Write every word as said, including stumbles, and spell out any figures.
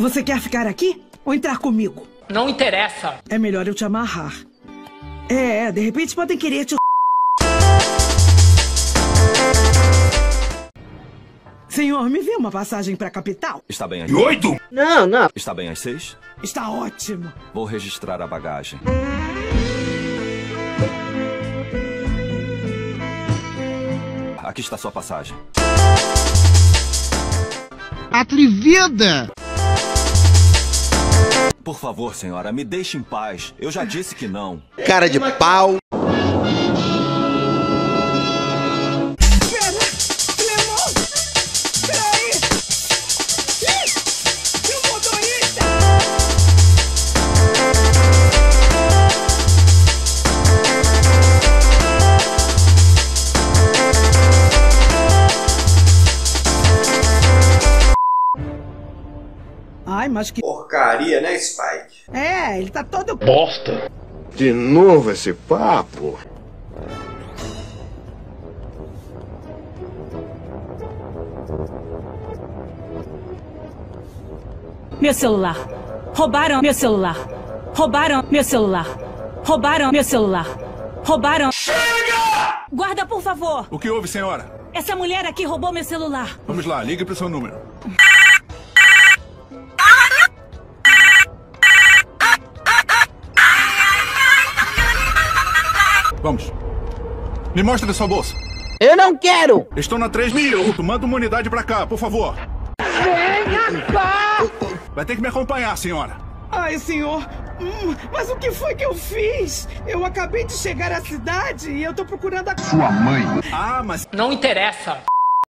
Você quer ficar aqui ou entrar comigo? Não interessa. É melhor eu te amarrar. É, de repente podem querer te... Senhor, me dê uma passagem pra capital? Está bem aí? Oito? Não, não. Está bem às seis? Está ótimo. Vou registrar a bagagem. Aqui está sua passagem. Atrevida! Por favor, senhora, me deixe em paz. Eu já disse que não. Cara de pau! Ai, mas que... Porcaria, né, Spike? É, ele tá todo... Bosta! De novo esse papo? Meu celular. Roubaram meu celular. Roubaram meu celular. Roubaram meu celular. Roubaram... Chega! Guarda, por favor. O que houve, senhora? Essa mulher aqui roubou meu celular. Vamos lá, ligue pro seu número. Vamos. Me mostre sua bolsa. Eu não quero! Estou na três mil. Manda uma unidade pra cá, por favor. Venha cá! Vai ter que me acompanhar, senhora. Ai, senhor, hum, mas o que foi que eu fiz? Eu acabei de chegar à cidade e eu tô procurando a... Sua mãe! Ah, mas... Não interessa.